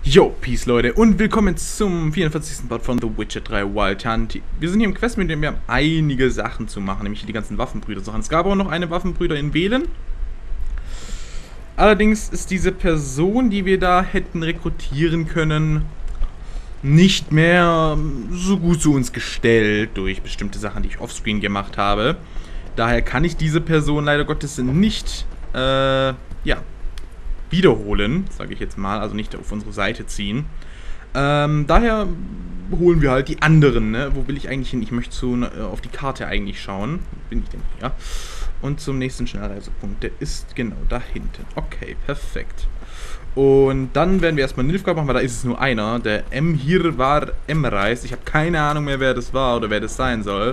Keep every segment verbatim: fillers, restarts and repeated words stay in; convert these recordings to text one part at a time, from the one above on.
Yo, Peace Leute und willkommen zum vierundvierzigsten Part von The Witcher drei Wild Hunt. Wir sind hier im Quest, mit dem wir haben einige Sachen zu machen, nämlich die ganzen Waffenbrüder-Sachen. Es gab auch noch eine Waffenbrüder in Velen. Allerdings ist diese Person, die wir da hätten rekrutieren können, nicht mehr so gut zu uns gestellt durch bestimmte Sachen, die ich offscreen gemacht habe. Daher kann ich diese Person leider Gottes nicht, äh, ja, wiederholen, sage ich jetzt mal, also nicht auf unsere Seite ziehen. Ähm, daher holen wir halt die anderen, ne? Wo will ich eigentlich hin? Ich möchte zu, äh, auf die Karte eigentlich schauen. Wo bin ich denn hier? Und zum nächsten Schnellreisepunkt. Der ist genau da hinten. Okay, perfekt. Und dann werden wir erstmal Nilfgaard machen, weil da ist es nur einer. Der Emhyr war Emreis. Ich habe keine Ahnung mehr, wer das war oder wer das sein soll.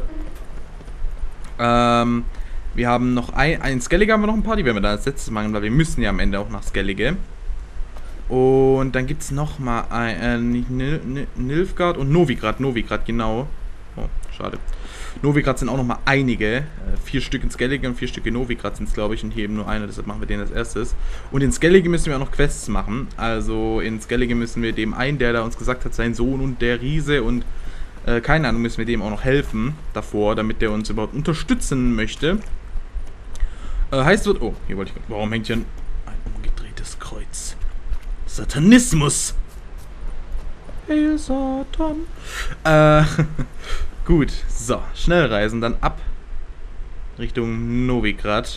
Ähm... Wir haben noch ein, ein Skellige haben wir noch ein paar, die werden wir dann als letztes machen, weil wir müssen ja am Ende auch nach Skellige. Und dann gibt es nochmal ein, äh, Nilfgaard und Novigrad, Novigrad, genau. Oh, schade. Novigrad sind auch nochmal einige. Äh, vier Stück in Skellige und vier Stück in Novigrad sind es, glaube ich, und hier eben nur einer, deshalb machen wir den als erstes. Und in Skellige müssen wir auch noch Quests machen. Also in Skellige müssen wir dem einen, der da uns gesagt hat, sein Sohn und der Riese und äh, keine Ahnung, müssen wir dem auch noch helfen davor, damit der uns überhaupt unterstützen möchte. Heißt wird... Oh, hier wollte ich... Warum hängt hier ein, ein umgedrehtes Kreuz? Satanismus! Hey, Satan! Äh, gut. So, schnell reisen, dann ab Richtung Novigrad.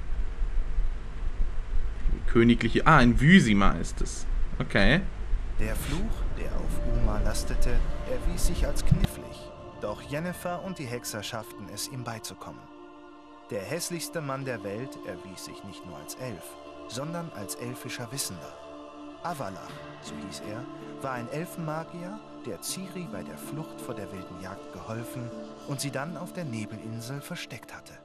Königliche... Ah, in Vysima ist es. Okay. Der Fluch, der auf Uma lastete, erwies sich als knifflig. Doch Yennefer und die Hexer schafften es, ihm beizukommen. Der hässlichste Mann der Welt erwies sich nicht nur als Elf, sondern als elfischer Wissender. Avalach, so hieß er, war ein Elfenmagier, der Ciri bei der Flucht vor der wilden Jagd geholfen und sie dann auf der Nebelinsel versteckt hatte.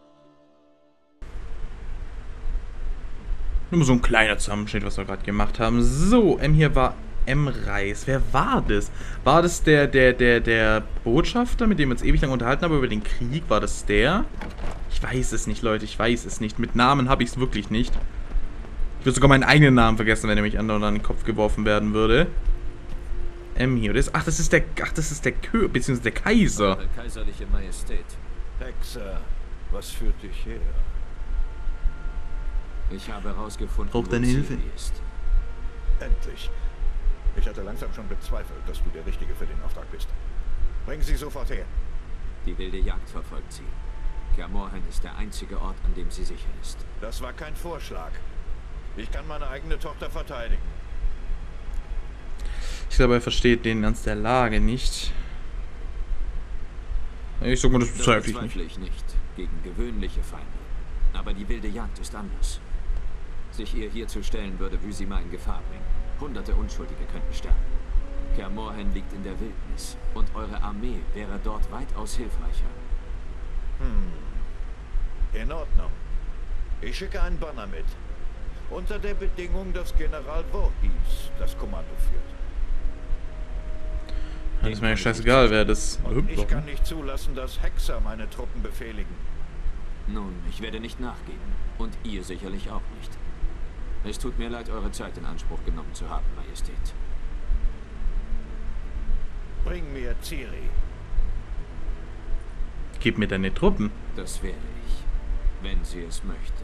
Nur so ein kleiner Zusammenschnitt, was wir gerade gemacht haben. So, M hier war Emreis. Wer war das? War das der, der, der, der Botschafter, mit dem wir uns ewig lang unterhalten haben über den Krieg? War das der? Ich weiß es nicht, Leute. Ich weiß es nicht. Mit Namen habe ich es wirklich nicht. Ich würde sogar meinen eigenen Namen vergessen, wenn er mich andauernd an den Kopf geworfen werden würde. M hier. Das, ach, das ist der. Ach, das ist der Kö, beziehungsweise der Kaiser. Eure kaiserliche Majestät. Hexer, was führt dich her? Ich habe herausgefunden, Braucht deine Hilfe. Ist. Endlich. Ich hatte langsam schon bezweifelt, dass du der Richtige für den Auftrag bist. Bring sie sofort her. Die wilde Jagd verfolgt sie. Kaer Morhen ist der einzige Ort, an dem sie sicher ist. Das war kein Vorschlag. Ich kann meine eigene Tochter verteidigen. Ich glaube, er versteht den Ernst der Lage nicht. Ich sag mal, das bezweifle ich nicht. ich nicht. Gegen gewöhnliche Feinde. Aber die wilde Jagd ist anders. Sich ihr hier zu stellen, würde Vysima in Gefahr bringen. Hunderte Unschuldige könnten sterben. Kaer Morhen liegt in der Wildnis und eure Armee wäre dort weitaus hilfreicher. Hm. In Ordnung. Ich schicke einen Banner mit. Unter der Bedingung, dass General Voorhis das Kommando führt. Das ist mir ja scheißegal, wer das... Und ich kann nicht zulassen, dass Hexer meine Truppen befehligen. Nun, ich werde nicht nachgeben. Und ihr sicherlich auch nicht. Es tut mir leid, eure Zeit in Anspruch genommen zu haben, Majestät. Bring mir Ciri. Gib mir deine Truppen. Das werde ich, wenn sie es möchte.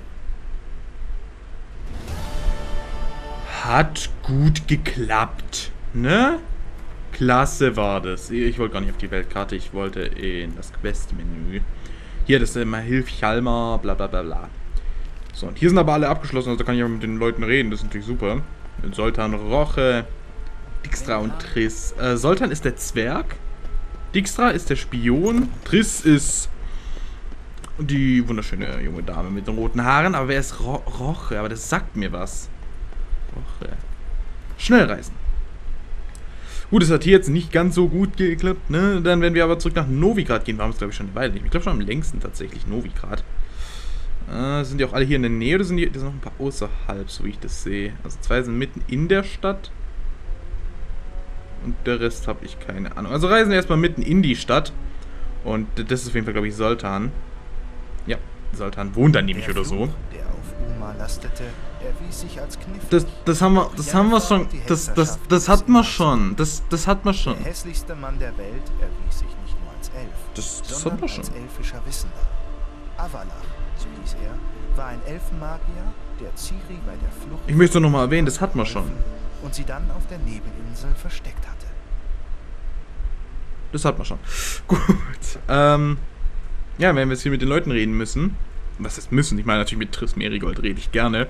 Hat gut geklappt, ne? Klasse war das. Ich wollte gar nicht auf die Weltkarte, ich wollte in das Quest-Menü. Hier, das ist immer Hilf Hjalmar, bla bla bla bla. So, und hier sind aber alle abgeschlossen, also da kann ich auch mit den Leuten reden, das ist natürlich super. Mit Zoltan, Roche, Dijkstra und Triss. Äh, Zoltan ist der Zwerg, Dijkstra ist der Spion, Triss ist die wunderschöne junge Dame mit den roten Haaren, aber wer ist Ro Roche? Aber das sagt mir was. Roche. Schnellreisen. Gut, es hat hier jetzt nicht ganz so gut geklappt, ne? Dann werden wir aber zurück nach Novigrad gehen. Wir haben es, glaube ich, schon eine Weile nicht. Ich glaube schon am längsten tatsächlich Novigrad. Äh, sind die auch alle hier in der Nähe oder sind die, die sind noch ein paar außerhalb, so wie ich das sehe? Also zwei sind mitten in der Stadt. Und der Rest habe ich keine Ahnung. Also reisen wir erstmal mitten in die Stadt. Und das ist auf jeden Fall, glaube ich, Zoltan. Ja, Zoltan wohnt da nämlich oder so. Der auf Uma lastete, erwies sich als knifflig. Das, das haben wir, das haben wir Jennifer schon, und die das, das, Hexerschaft das des hatten wir Immers. schon, das, das hatten wir schon. Der hässlichste Mann der Welt erwies sich nicht nur als Elf, Das, das hatten sondern wir schon. als elfischer Wissender. Avalach, so hieß er, war ein Elfenmagier, der Ciri bei der Flucht... Ich möchte noch mal erwähnen, das hatten wir schon. ...und sie dann auf der Nebelinsel versteckt hatte. Das hatten wir schon. Gut, ähm, ja, wenn wir jetzt hier mit den Leuten reden müssen, was heißt müssen, ich meine natürlich mit Triss Merigold rede ich gerne,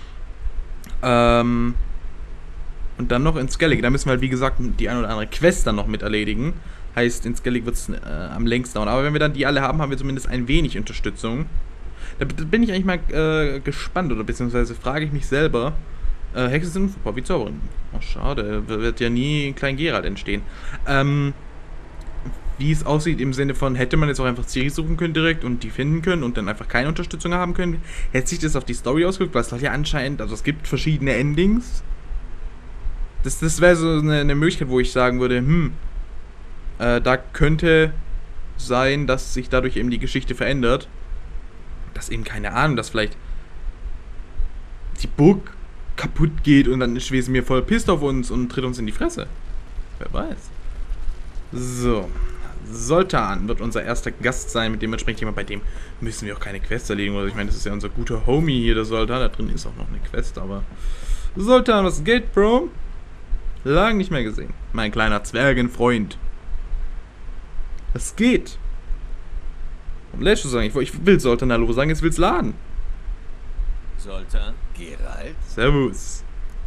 ähm, und dann noch in Skellig, da müssen wir halt wie gesagt die ein oder andere Quest dann noch mit erledigen, heißt in Skellig wird es äh, am längsten dauern, aber wenn wir dann die alle haben, haben wir zumindest ein wenig Unterstützung. Da bin ich eigentlich mal äh, gespannt, oder beziehungsweise frage ich mich selber, äh, Hexe sind unverpoppt wie Zauberin. Oh, schade, wird ja nie ein kleiner Geralt entstehen. Ähm, wie es aussieht im Sinne von, hätte man jetzt auch einfach Ciri suchen können direkt und die finden können und dann einfach keine Unterstützung haben können, hätte sich das auf die Story ausgewirkt, weil es halt ja anscheinend, also es gibt verschiedene Endings. Das, das wäre so eine, eine Möglichkeit, wo ich sagen würde, hm, äh, da könnte sein, dass sich dadurch eben die Geschichte verändert. Dass eben, keine Ahnung, dass vielleicht die Burg kaputt geht und dann ist Wesemir voll pisst auf uns und tritt uns in die Fresse. Wer weiß. So. Zoltan wird unser erster Gast sein, mit dem wir sprechen. Jemand, bei dem müssen wir auch keine Quests erledigen. Also ich meine, das ist ja unser guter Homie hier, der Zoltan. Da drin ist auch noch eine Quest, aber... Zoltan, was geht, Bro? Lang nicht mehr gesehen. Mein kleiner Zwergenfreund. Was geht? Und lädst du sagen, ich, ich will Zoltan Hallo sagen, jetzt will's laden. Zoltan, Geralt. Servus.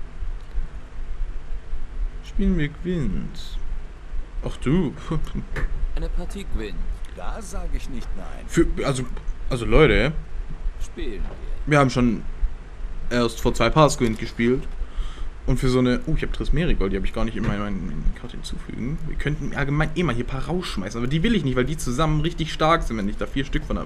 Spielen wir Gwent. Ach du. Eine Partie Gwent. Da sage ich nicht nein. Für, also, also Leute, Spielen wir. wir haben schon erst vor zwei Parts Gwent gespielt. Und für so eine... Oh, ich habe Triss Merigold, die habe ich gar nicht in meine, meine, meine Karte hinzufügen. Wir könnten allgemein eh mal hier ein paar rausschmeißen, aber die will ich nicht, weil die zusammen richtig stark sind, wenn ich da vier Stück von habe.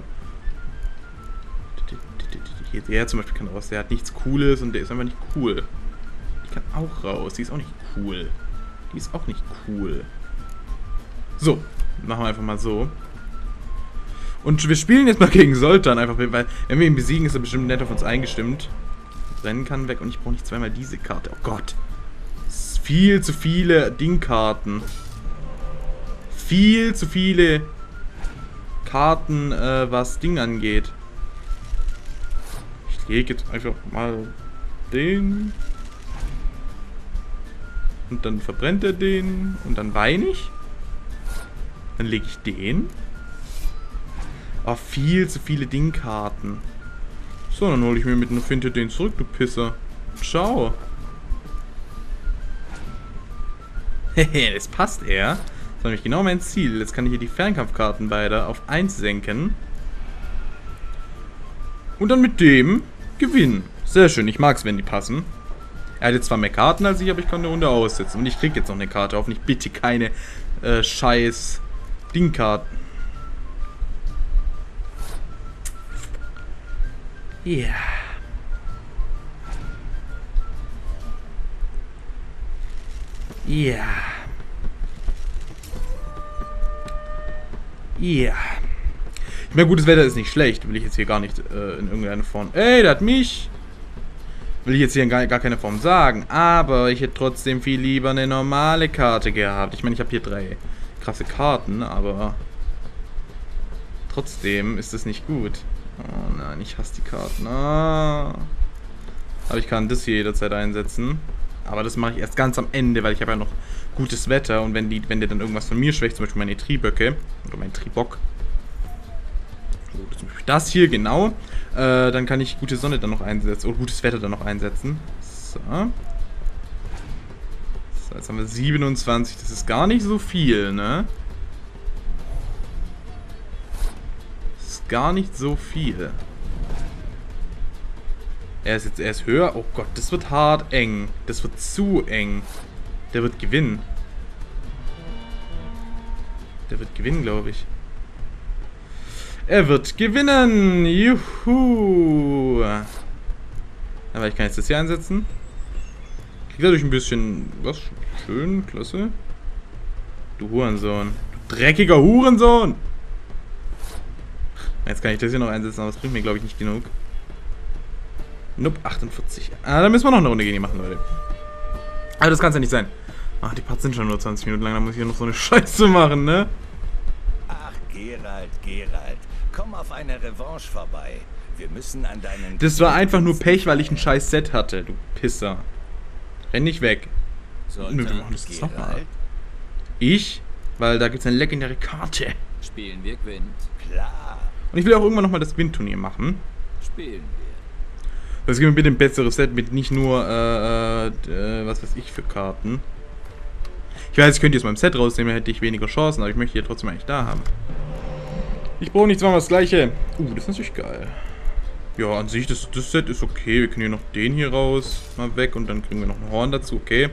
Hier, der zum Beispiel kann raus, der hat nichts Cooles und der ist einfach nicht cool. Die kann auch raus, die ist auch nicht cool. Die ist auch nicht cool. So, machen wir einfach mal so. Und wir spielen jetzt mal gegen Zoltan, einfach, weil wenn wir ihn besiegen, ist er bestimmt nett auf uns eingestimmt. Rennen kann weg und ich brauche nicht zweimal diese Karte. Oh Gott. Das ist viel zu viele Dingkarten. Viel zu viele Karten, äh, was Ding angeht. Ich lege jetzt einfach mal den. Und dann verbrennt er den. Und dann weine ich. Dann lege ich den. Oh, viel zu viele Dingkarten. So, dann hole ich mir mit einer Finte den zurück, du Pisser. Ciao. Hehe, das passt eher. Das war nämlich genau mein Ziel. Jetzt kann ich hier die Fernkampfkarten beide auf eins senken. Und dann mit dem gewinnen. Sehr schön, ich mag's, wenn die passen. Er hat jetzt zwar mehr Karten als ich, aber ich kann eine Runde aussetzen. Und ich krieg jetzt noch eine Karte. Hoffentlich bitte keine äh, scheiß Dingkarten. Ja. Yeah. Ja. Yeah. Ja. Yeah. Ich meine, gutes Wetter ist nicht schlecht. Will ich jetzt hier gar nicht äh, in irgendeiner Form... Ey, der hat mich! Will ich jetzt hier in gar, gar keine Form sagen. Aber ich hätte trotzdem viel lieber eine normale Karte gehabt. Ich meine, ich habe hier drei krasse Karten, aber... Trotzdem ist das nicht gut. Oh nein, ich hasse die Karten. Ah. Aber ich kann das hier jederzeit einsetzen. Aber das mache ich erst ganz am Ende, weil ich habe ja noch gutes Wetter. Und wenn die, wenn der dann irgendwas von mir schwächt, zum Beispiel meine Triböcke oder mein Tribock. Zum Beispiel das hier, genau. Äh, dann kann ich gute Sonne dann noch einsetzen. Oder gutes Wetter dann noch einsetzen. So. So, jetzt haben wir siebenundzwanzig. Das ist gar nicht so viel, ne? Gar nicht so viel. Er ist jetzt erst höher. Oh Gott, das wird hart eng. Das wird zu eng. Der wird gewinnen. Der wird gewinnen, glaube ich. Er wird gewinnen. Juhu. Aber ich kann jetzt das hier einsetzen. Kriegt dadurch ein bisschen was. Schön, klasse. Du Hurensohn. Du dreckiger Hurensohn. Jetzt kann ich das hier noch einsetzen, aber das bringt mir, glaube ich, nicht genug. Nope, achtundvierzig. Ah, da müssen wir noch eine Runde gegen die machen, Leute. Aber das kann es ja nicht sein. Ach, die Parts sind schon nur zwanzig Minuten lang, da muss ich hier noch so eine Scheiße machen, ne? Ach, Geralt, Geralt, komm auf eine Revanche vorbei. Wir müssen an deinen... Das war einfach nur Pech, weil ich ein scheiß Set hatte, du Pisser. Renn nicht weg. Nö, wir machen das jetzt nochmal. Ich? Weil da gibt es eine legendäre Karte. Spielen wir Gwent. Klar. Und ich will auch irgendwann nochmal das Gwent-Turnier machen. Spielen wir. Das gibt mir bitte ein besseres Set mit nicht nur, äh, äh, was weiß ich für Karten. Ich weiß, ich könnte jetzt mal im Set rausnehmen, hätte ich weniger Chancen, aber ich möchte hier trotzdem eigentlich da haben. Ich brauche nicht zweimal das gleiche. Uh, das ist natürlich geil. Ja, an sich, das, das Set ist okay. Wir können hier noch den hier raus, mal weg und dann kriegen wir noch ein Horn dazu, okay.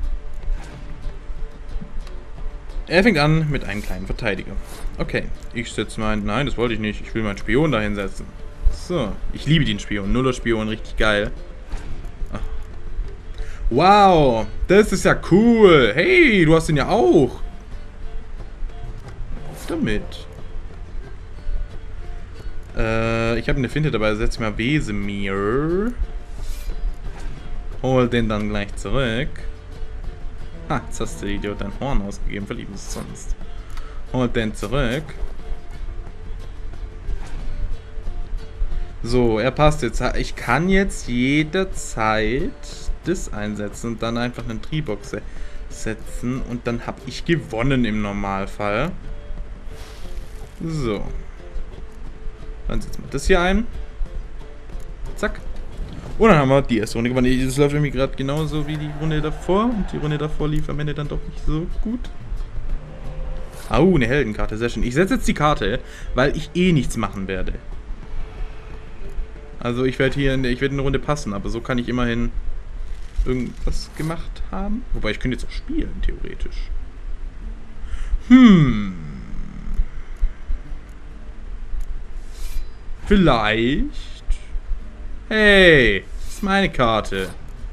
Er fängt an mit einem kleinen Verteidiger. Okay, ich setze meinen... Nein, das wollte ich nicht. Ich will meinen Spion da hinsetzen. So, ich liebe den Spion. Nuller-Spion, richtig geil. Ach. Wow, das ist ja cool. Hey, du hast den ja auch. Auf damit. Äh, ich habe eine Finte dabei. Setz mal Wesemir. Hol den dann gleich zurück. Ha, jetzt hast du, Idiot, dein Horn ausgegeben. Verlieben es sonst. Hol den zurück. So, er passt jetzt. Ich kann jetzt jederzeit das einsetzen und dann einfach einen Triebox setzen. Und dann habe ich gewonnen im Normalfall. So. Dann setzen wir das hier ein. Zack. Und dann haben wir die erste Runde gewonnen. Das läuft irgendwie gerade genauso wie die Runde davor. Und die Runde davor lief am Ende dann doch nicht so gut. Au, oh, eine Heldenkarte. Sehr schön. Ich setze jetzt die Karte, weil ich eh nichts machen werde. Also ich werde hier in der, ich werde eine Runde passen, aber so kann ich immerhin irgendwas gemacht haben. Wobei ich könnte jetzt auch spielen, theoretisch. Hm. Vielleicht. Hey, das ist meine Karte.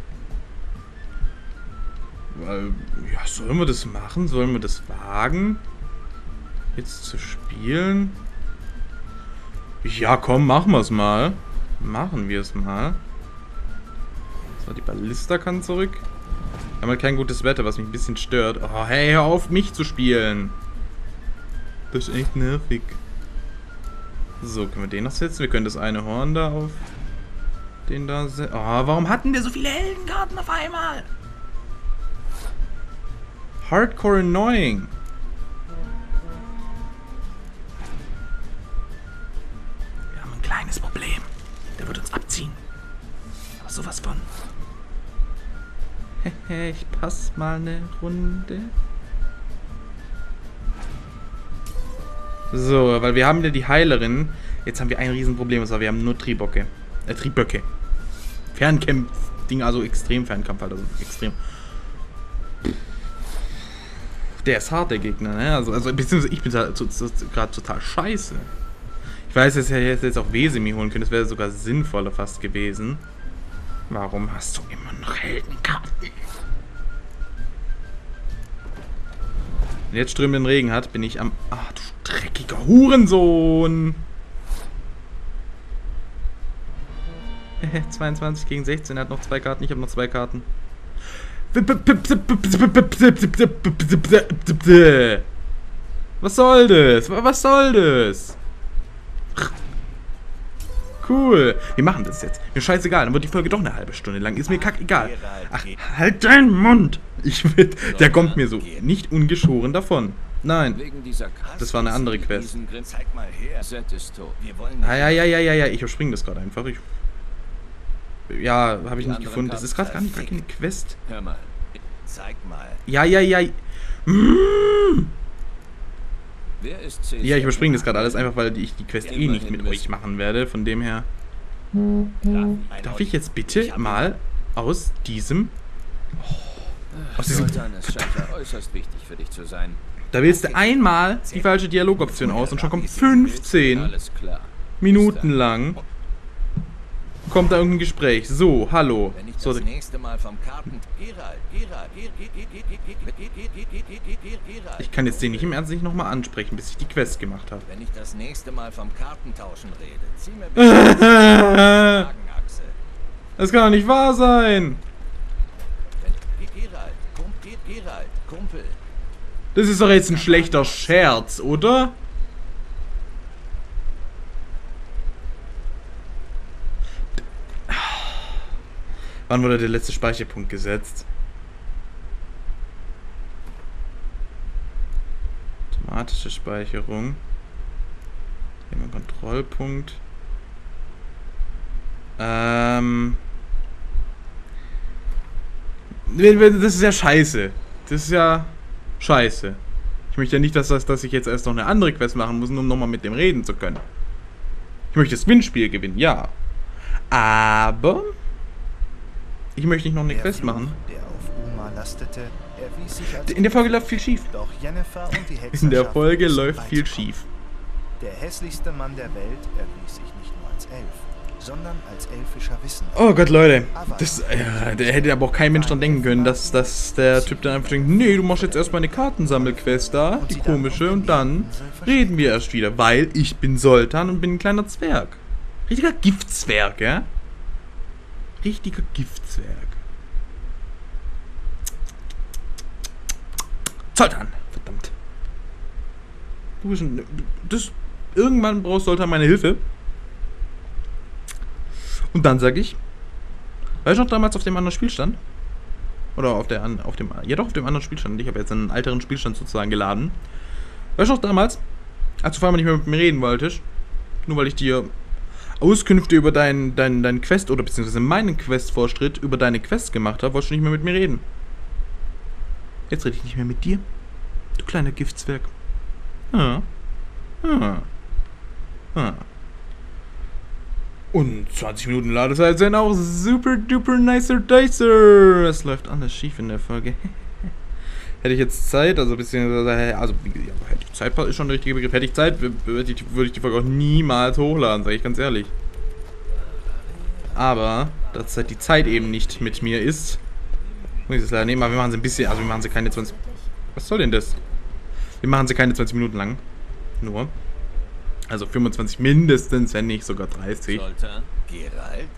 Ja, sollen wir das machen? Sollen wir das wagen? Jetzt zu spielen? Ja, komm, machen wir es mal. Machen wir es mal. So, die Ballista kann zurück. Wir haben halt kein gutes Wetter, was mich ein bisschen stört. Oh, hey, hör auf, mich zu spielen. Das ist echt nervig. So, können wir den noch setzen? Wir können das eine Horn da auf den da setzen. Oh, warum hatten wir so viele Heldenkarten auf einmal? Hardcore annoying. Wir haben ein kleines Problem. Der wird uns abziehen. Aber sowas von. Hehe, ich pass mal eine Runde. So, weil wir haben ja die Heilerin. Jetzt haben wir ein Riesenproblem. Und zwar, wir haben nur Tribocke. Äh, Triböcke. Fernkämpf-Ding, also extrem Fernkampf, halt, also extrem. Der ist hart, der Gegner, ne? Also, also beziehungsweise ich bin da gerade total scheiße. Ich weiß, dass er jetzt auch Wesemir holen könnte. Das wäre sogar sinnvoller fast gewesen. Warum hast du immer noch Heldenkarten? Wenn jetzt strömenden Regen hat, bin ich am... Ach, du dreckiger Hurensohn! zweiundzwanzig gegen sechzehn, er hat noch zwei Karten, ich habe noch zwei Karten. Was soll das? Was soll das? Cool. Wir machen das jetzt. Mir scheißegal, dann wird die Folge doch eine halbe Stunde lang. Ist mir kackegal. Ach, halt deinen Mund. Ich will, der kommt mir so nicht ungeschoren davon. Nein. Das war eine andere Quest. Ah, ja, ja, ja, ja, ja. Ich überspringe das gerade einfach. Ich, ja, habe ich nicht gefunden. Das ist gerade gar nicht gar keine Quest. Hör mal. Zeig mal. Ja, ja, ja. Mm. Wer ist Cäsar? Ja, ich überspringe das gerade alles einfach, weil ich die Quest eh nicht mit euch machen werde. Von dem her. Darf ich jetzt bitte mal aus diesem... Oh, aus diesem... Es scheint ja äußerst wichtig für dich zu sein. Da wählst du einmal die falsche Dialogoption aus und schon kommt fünfzehn Minuten lang kommt da irgendein Gespräch. So, hallo. Wenn ich So, das nächste Mal vom Karten... Geralt, Geralt, Geralt. ich kann jetzt den nicht im Ernst nicht nochmal ansprechen, bis ich die Quest gemacht habe. Wenn ich das nächste Mal vom Kartentauschen rede, zieh mir bitte die Kragenachse. Das kann doch nicht wahr sein. Geralt, Kumpel, Geralt, Kumpel. Das ist doch jetzt ein schlechter Scherz, oder? Wann wurde der letzte Speicherpunkt gesetzt? Automatische Speicherung. Hier haben wir einen Kontrollpunkt. Ähm. Das ist ja scheiße. Das ist ja scheiße. Ich möchte ja nicht, dass, das, dass ich jetzt erst noch eine andere Quest machen muss, um nochmal mit dem reden zu können. Ich möchte das Gewinnspiel gewinnen, ja. Aber ich möchte nicht noch eine Der Quest Fluch, machen. der auf Uma lastete, erwies sich als In der Folge läuft viel schief. Doch Yennefer und die Hexer In der schafften Folge es, läuft viel beizukommen. schief. Der hässlichste Mann der Welt erwies sich nicht nur als Elf, sondern als elfischer Wissender. Oh Gott, Leute. Das, äh, der hätte aber auch kein Mensch dran denken können, dass, dass der Typ dann einfach denkt, nee, du machst jetzt erstmal eine Kartensammelquest da, die komische, und dann reden wir erst wieder, weil ich bin Zoltan und bin ein kleiner Zwerg. Richtiger Giftzwerg, ja? Richtiger Giftzwerg. Zoltan! Verdammt. Du bist ein... Das, irgendwann brauchst Zoltan meine Hilfe. Und dann sag ich... Weißt du noch damals auf dem anderen Spielstand? Oder auf der... auf dem... Ja doch, auf dem anderen Spielstand. Ich habe jetzt einen älteren Spielstand sozusagen geladen. Weißt du noch damals, als du vor allem nicht mehr mit mir reden wolltest, nur weil ich dir Auskünfte über deinen dein, dein Quest oder beziehungsweise meinen Quest-Vorschritt über deine Quest gemacht habe, wolltest du nicht mehr mit mir reden. Jetzt rede ich nicht mehr mit dir. Du kleiner Giftzwerg. Ah. Ah. Ah. Und zwanzig Minuten Ladezeit sind auch super duper nicer dicer. Es läuft alles schief in der Folge. Hätte ich jetzt Zeit, also beziehungsweise, also wie gesagt, hätte ich Zeit, ist schon der richtige Begriff. Hätte ich Zeit, würde ich, würde ich die Folge auch niemals hochladen, sage ich ganz ehrlich. Aber, da halt die Zeit eben nicht mit mir ist, muss ich das leider nehmen, aber wir machen sie ein bisschen, also wir machen sie keine zwanzig... Was soll denn das? Wir machen sie keine zwanzig Minuten lang. Nur. Also fünfundzwanzig mindestens, wenn nicht sogar dreißig. Zoltan, Geralt.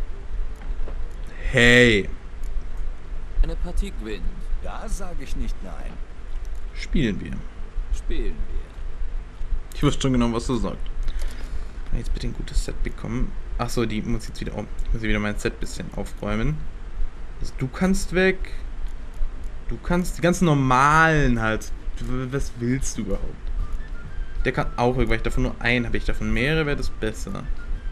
Hey. Eine Partie gewinnen. Da sage ich nicht nein. Spielen wir. Spielen wir. Ich wusste schon genau, was du sagst. Kann ich jetzt bitte ein gutes Set bekommen? Achso, die muss jetzt wieder... Oh, ich muss wieder mein Set ein bisschen aufräumen. Also du kannst weg. Du kannst die ganzen normalen halt. Was willst du überhaupt? Der kann auch weg, weil ich davon nur einen habe. Ich davon mehrere, wäre das besser.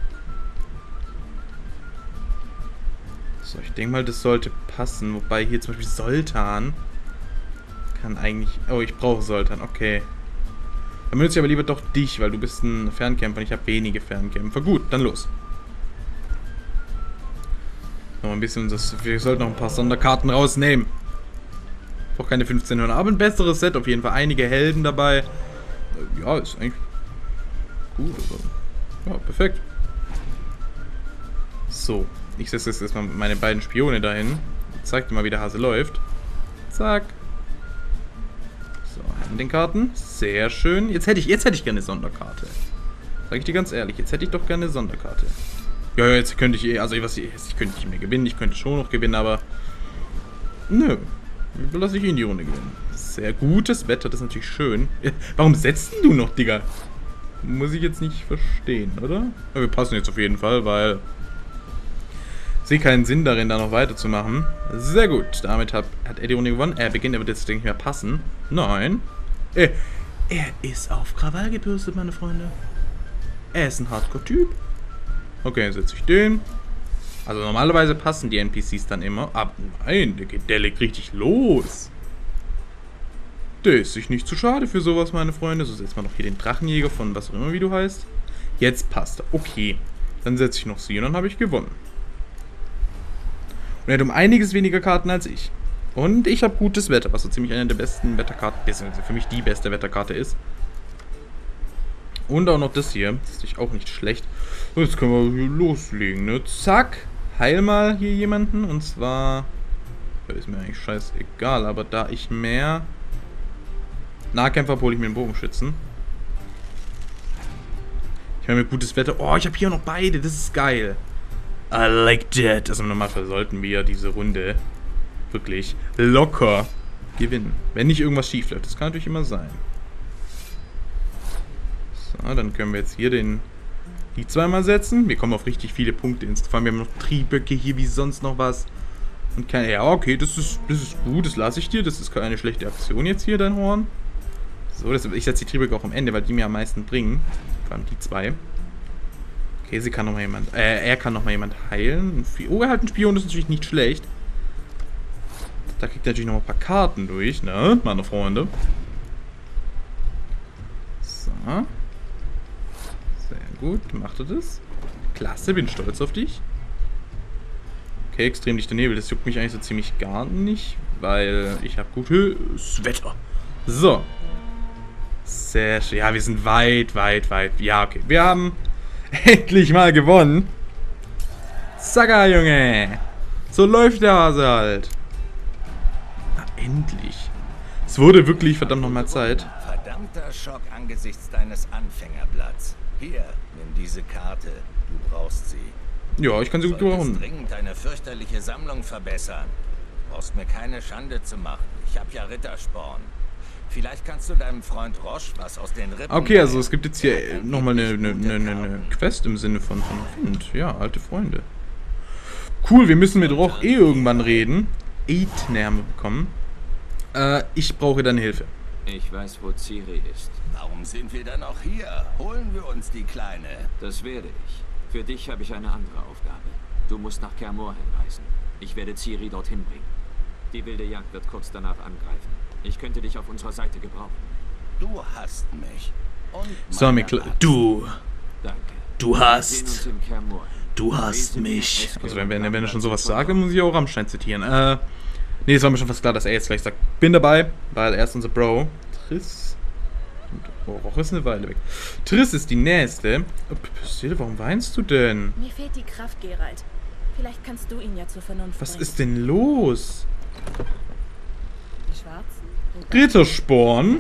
So, ich denke mal, das sollte passen. Wobei hier zum Beispiel Zoltan kann eigentlich... Oh, ich brauche Zoltan, okay. Dann benutze ich aber lieber doch dich, weil du bist ein Fernkämpfer und ich habe wenige Fernkämpfer. Gut, dann los. Noch ein bisschen das... Wir sollten noch ein paar Sonderkarten rausnehmen. Ich brauche keine fünfzehn Hörner, aber ein besseres Set. Auf jeden Fall einige Helden dabei. Ja, ist eigentlich gut. Also, ja, perfekt. So. Ich setze jetzt erstmal meine beiden Spione dahin. Zeig dir mal, wie der Hase läuft. Zack. So, haben den Karten. Sehr schön. Jetzt hätte ich, jetzt hätte ich gerne eine Sonderkarte. Sag ich dir ganz ehrlich, jetzt hätte ich doch gerne eine Sonderkarte. Ja, ja, jetzt könnte ich eh, also was, jetzt könnte ich mehr gewinnen. Ich könnte schon noch gewinnen, aber nö. Lass ich ihn die Runde gewinnen. Sehr gutes Wetter, das ist natürlich schön. Warum setzt du noch, Digga? Muss ich jetzt nicht verstehen, oder? Ja, wir passen jetzt auf jeden Fall, weil ich sehe keinen Sinn darin, da noch weiterzumachen. Sehr gut. Damit hat, hat er die Runde gewonnen. Er beginnt, aber das denke ich mehr passen. Nein. Er, er ist auf Krawall gebürstet, meine Freunde. Er ist ein Hardcore-Typ. Okay, dann setze ich den. Also normalerweise passen die N P Cs dann immer. Aber nein, der, geht, der legt richtig los. Der ist sich nicht zu schade für sowas, meine Freunde. So, setzt man noch hier den Drachenjäger von was auch immer, wie du heißt. Jetzt passt er. Okay. Dann setze ich noch sie und dann habe ich gewonnen. Und er hat um einiges weniger Karten als ich. Und ich habe gutes Wetter, was so ziemlich eine der besten Wetterkarten, beziehungsweise für mich die beste Wetterkarte ist. Und auch noch das hier. Das ist natürlich auch nicht schlecht. Und jetzt können wir hier loslegen, ne? Zack. Heil mal hier jemanden. Und zwar... Ist mir eigentlich scheißegal, aber da ich mehr Nahkämpfer habe, hole ich mir einen Bogenschützen. Ich habe mir gutes Wetter. Oh, ich habe hier noch beide. Das ist geil. I like that. Also im Normalfall sollten wir diese Runde wirklich locker gewinnen. Wenn nicht irgendwas schief läuft. Das kann natürlich immer sein. So, dann können wir jetzt hier den die zweimal setzen. Wir kommen auf richtig viele Punkte. Vor allem, wir haben noch Trieböcke hier wie sonst noch was. Und keine... Ja, okay, das ist, das ist gut. Das lasse ich dir. Das ist keine schlechte Aktion jetzt hier, dein Horn. So, das, ich setze die Trieböcke auch am Ende, weil die mir am meisten bringen. Vor allem die zwei. Okay, sie kann noch mal jemand... Äh, er kann noch mal jemand heilen. Oh, er hat einen Spion. Das ist natürlich nicht schlecht. Da kriegt er natürlich noch mal ein paar Karten durch, ne? Meine Freunde. So. Sehr gut, macht er das. Klasse, bin stolz auf dich. Okay, extrem dichter Nebel. Das juckt mich eigentlich so ziemlich gar nicht, weil ich habe gutes Wetter. So. Sehr schön. Ja, wir sind weit, weit, weit. Ja, okay. Wir haben endlich mal gewonnen. Zacker, Junge. So läuft der Hase halt. Na, endlich. Es wurde wirklich verdammt nochmal Zeit. Verdammter Schock angesichts deines Anfängerblatts. Hier, nimm diese Karte. Du brauchst sie. Ja, ich kann sie gut brauchen. Dringend deine fürchterliche Sammlung verbessern. Du brauchst mir keine Schande zu machen. Ich habe ja Rittersporn. Vielleicht kannst du deinem Freund Roche was aus den Rippen... Okay, also es gibt jetzt hier nochmal eine, eine, eine, eine Quest im Sinne von, von Find. Ja, alte Freunde. Cool, wir müssen mit Roche eh irgendwann reden. Aethne haben wir bekommen. Äh, ich brauche deine Hilfe. Ich weiß, wo Ciri ist. Warum sind wir dann noch hier? Holen wir uns die Kleine. Das werde ich. Für dich habe ich eine andere Aufgabe. Du musst nach Kaer Morhen reisen. Ich werde Ciri dorthin bringen. Die wilde Jagd wird kurz danach angreifen. Ich könnte dich auf unserer Seite gebrauchen. Du hast mich. Und so, mir klar. Du. Danke. Du hast. Wir sehen uns in Kaer Morhen. Du hast mich. Also wenn, wenn, wenn er schon sowas sagt, dann muss ich auch Rammstein zitieren. Äh. Nee, es war mir schon fast klar, dass er jetzt gleich sagt, bin dabei, weil er ist unser Bro. Triss. Oh, Roche ist eine Weile weg. Triss ist die nächste. Oh, Priscilla, warum weinst du denn? Mir fehlt die Kraft, Geralt. Vielleicht kannst du ihn ja zur Vernunft Was bringen. ist denn los? Die Schwarzen? Rittersporn?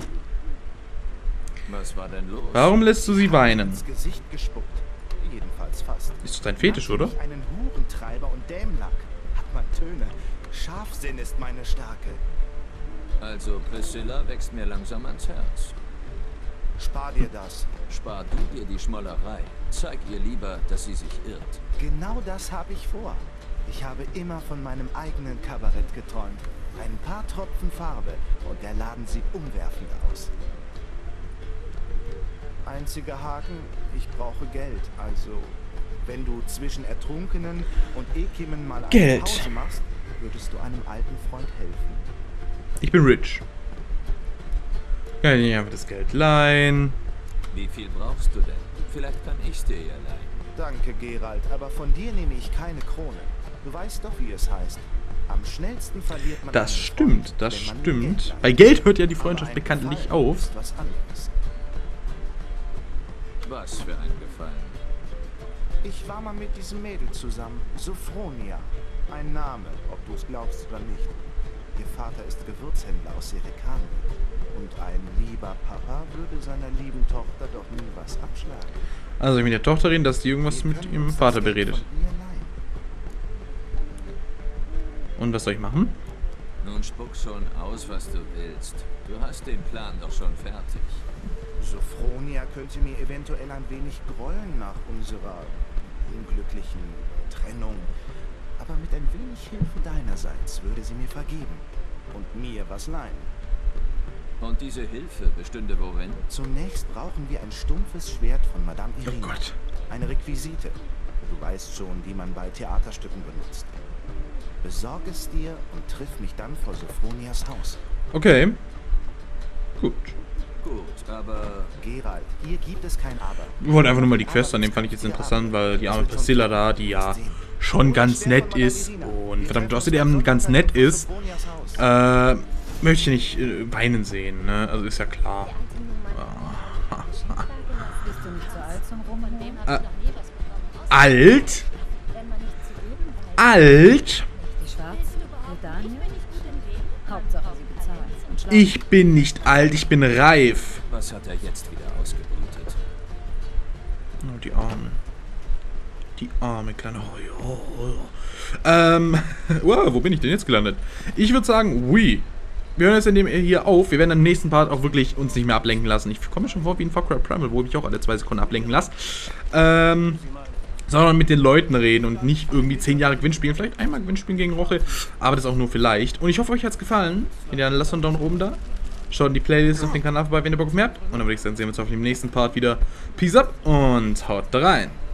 Was war denn los? Warum lässt du sie weinen? Ins Gesicht gespuckt. Jedenfalls fast. Ist doch dein Fetisch, oder? Nannte mich einen Hurentreiber und Dämlack. Hat man Töne. Scharfsinn ist meine Stärke. Also Priscilla wächst mir langsam ans Herz. Spar dir das. Spar du dir die Schmollerei. Zeig ihr lieber, dass sie sich irrt. Genau das habe ich vor. Ich habe immer von meinem eigenen Kabarett geträumt. Ein paar Tropfen Farbe und der Laden sieht umwerfend aus. Einziger Haken, ich brauche Geld. Also, wenn du zwischen Ertrunkenen und Ekimen mal eine Geld. Pause machst, würdest du einem alten Freund helfen. Ich bin rich. Kann ich einfach das Geld leihen. Wie viel brauchst du denn? Vielleicht kann ich's dir ja leihen. Danke, Geralt, aber von dir nehme ich keine Krone. Du weißt doch, wie es heißt. Am schnellsten verliert man Das einen stimmt, Freund, das wenn man ihm stimmt. Geld leiht. Bei Geld hört ja die Aber Freundschaft ein bekanntlich Gefallen auf. ist was anderes. Was für ein Gefallen. Ich war mal mit diesem Mädel zusammen, Sophronia. Ein Name, ob du es glaubst oder nicht. Ihr Vater ist Gewürzhändler aus Serikani. Und ein lieber Papa würde seiner lieben Tochter doch nie was abschlagen. Also ich mit der Tochter reden, dass die irgendwas Wir mit können ihrem uns Vater das Geld beredet. von ihr leihen. Und was soll ich machen? Nun spuck schon aus, was du willst. Du hast den Plan doch schon fertig. Sophronia könnte mir eventuell ein wenig grollen nach unserer unglücklichen Trennung. Aber mit ein wenig Hilfe deinerseits würde sie mir vergeben und mir was leihen. Und diese Hilfe bestünde worin? Zunächst brauchen wir ein stumpfes Schwert von Madame Oh Irina. Gott. Eine Requisite. Du weißt schon, die man bei Theaterstücken benutzt. Besorg es dir und triff mich dann vor Sophronias Haus. Okay. Gut. Gut, aber Geralt, hier gibt es kein Aber. Wir wollen einfach nur mal die Quest annehmen, fand ich jetzt interessant, weil die arme Priscilla da, die ja schon ganz nett ist und verdammt außerdem ganz nett ist, äh, möchte ich nicht äh, weinen sehen, ne? Also ist ja klar. Äh, alt? Alt? Die Schwarzen? Daniel? Hauptsache sie bezahlen. Und schlafen. Ich bin nicht alt, ich bin reif. was hat er jetzt wieder ausgeblutet? Oh, die Armen. Die arme kleine... Oh, ja, oh, ja. Ähm, wow, wo bin ich denn jetzt gelandet? Ich würde sagen, oui. Wir hören jetzt in dem hier auf. Wir werden im nächsten Part auch wirklich uns nicht mehr ablenken lassen. Ich komme mir schon vor wie ein Far Cry Primal, wo ich mich auch alle zwei Sekunden ablenken lasse. Ähm, sondern mit den Leuten reden und nicht irgendwie zehn Jahre Gewinn spielen. Vielleicht einmal Gewinn spielen gegen Roche, aber das auch nur vielleicht. Und ich hoffe, euch hat es gefallen. Ja, dann lasst einen Daumen oben da. Schaut in die Playlist auf den Kanal vorbei, wenn ihr Bock auf mehr habt. Und dann würde ich sagen, sehen wir uns auf dem nächsten Part wieder. Peace up und haut rein.